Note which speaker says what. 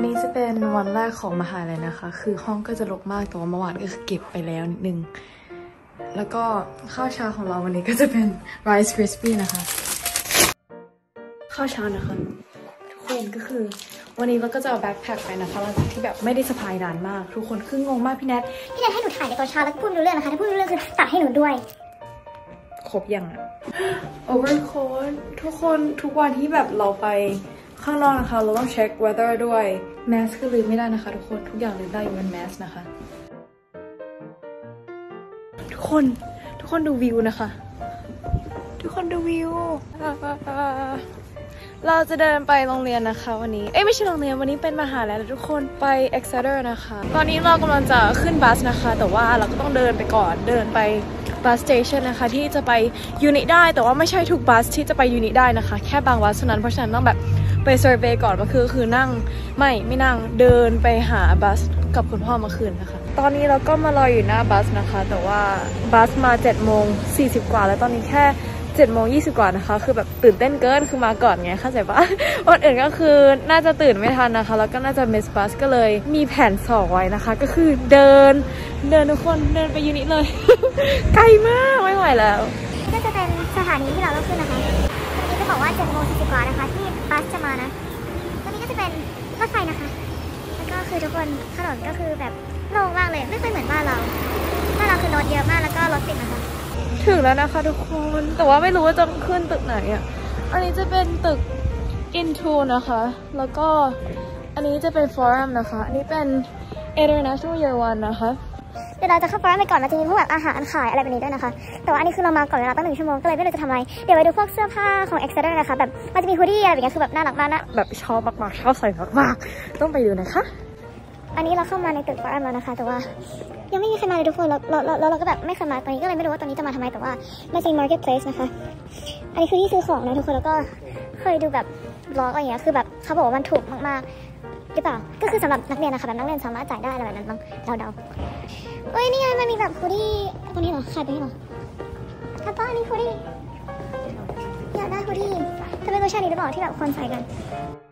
Speaker 1: นี้จะเป็นวันแรกของมหาลัยนะคะคือห้องก็จะรกมากแต่ว่าเมื่อวานก็คือเก็บไปแล้วนิดนึงแล้วก็ข้าวเช้าของเราวันนี้ก็จะเป็น Rice Crispy นะคะข้าวเช้านะคะทุกคนก็คือวันนี้เราก็จะเอาแบ็คแพ็คไปนะคะหลังจากที่แบบไม่ได้สะพายนานมากทุกคนคืองงมากพี่แนท
Speaker 2: ให้หนูถ่ายในตอนเช้าแล้วพูดรู้เรื่องนะคะถ้าพูดรู้เรื่องคือตัดให้หนูด้วย
Speaker 1: ครบยังอะ Overcoat ทุกคนทุกวันที่แบบเราไปข้างนอกนะคะเราต้องเช็ค weather ด้วยแมสคือลืมไม่ได้นะคะทุกคนทุกอย่างลืมได้อยู่บนแมสนะคะทุกคนดูวิวนะคะทุกคนดูวิวเราจะเดินไปโรงเรียนนะคะวันนี้ไม่ใช่โรงเรียนวันนี้เป็นมหาลัยแล้วทุกคนไป Exeter นะคะตอนนี้เรากำลังจะขึ้นบัสนะคะแต่ว่าเราก็ต้องเดินไปก่อนเดินไปบัสสเตชันนะคะที่จะไปยูนิตได้แต่ว่าไม่ใช่ทุกบัสที่จะไปยูนิตได้นะคะแค่บางบัสเท่านั้นเพราะฉะนั้นต้องแบบไปเซอร์เวย์ก่อนก็คือนั่งไม่นั่งเดินไปหาบัสกับคุณพ่อเมื่อคืนนะคะตอนนี้เราก็มารออยู่หน้าบัสนะคะแต่ว่าบัสมา7:40 กว่าแล้วตอนนี้แค่7:20 กว่านะคะคือแบบตื่นเต้นเกินคือมาก่อนไงเข้าใจปะวันอื่นก็คือน่าจะตื่นไม่ทันนะคะแล้วก็น่าจะมิสบัสก็เลยมีแผน2ไว้นะคะก็คือเดินทุกคนเดินไปยูนิตเลย ไกลมากไม่ไหวแล้ว
Speaker 2: ก็จะเป็นสถานีที่เราต้องขึ้นนะคะวันนี้จะบอกว่า7:40 กว่านะคะที่บัสจะมานะตอนนี้ก็จะเป็นรถไฟนะคะแล้วก็คือทุกคนถนนก็คือแบบโล่งมากเลยไม่ค่อยเหมือนบ้านเราคือรถเยอะมากแล้วก็รถติดนะคะ
Speaker 1: ถึงแล้วนะคะทุกคนแต่ว่าไม่รู้ว่าจะขึ้นตึกไหนอ่ะอันนี้จะเป็นตึก Into นะคะแล้วก็อันนี้จะเป็น Forum นะคะอันนี้เป็น International Year 1นะคะ
Speaker 2: เดี๋ยวเราจะเข้าฟอรัมไปก่อนมันจะมีพวกแบบอาหารขายอะไรแบบนี้ด้วยนะคะแต่ว่าอันนี้คือเรามาก่อนเวลาตั้ง1 ชั่วโมงก็เลยไม่รู้จะทำอะไรเดี๋ยวไปดูพวกเสื้อผ้าของ Exeter นะคะแบบมันจะมีฮูดดี้อะไรแบบนี้คือแบบน่ารักมากนะ
Speaker 1: แบบชอบมากๆชอบใส่มากๆต้องไปดูนะคะ
Speaker 2: อันนี้เราเข้ามาในตึกฟอรัมแล้วนะคะแต่ว่ายังไม่มีใครมาเลยทุกคนเราก็แบบไม่เคยมาตอนนี้ก็เลยไม่รู้ว่าตอนนี้จะมาทำไมแต่ว่ามาจริง Marketplace นะคะอันนี้คือที่ซื้อของนะทุกคนแล้วก็เคยดูแบบบล็อกอะไรอย่างเงี้ยคือแบบเขาบอกว่ามันถูกมากๆหรือเปล่าก็คือสำหรับนักเรียนนะคะแบบนักเรียนสามารถจ่ายได้อะไรแบบนั้นบ้างเดาเอ้ยนี่ไงมันมีแบบฮูดดี้ตัวนี้เหรอขายไปนี่เหรอถ้าป้าอันนี้ฮูดดี้อยากได้ฮูดดี้จะเป็นเวอร์ชันนี้หรือเปล่าที่แบบคนใส่กัน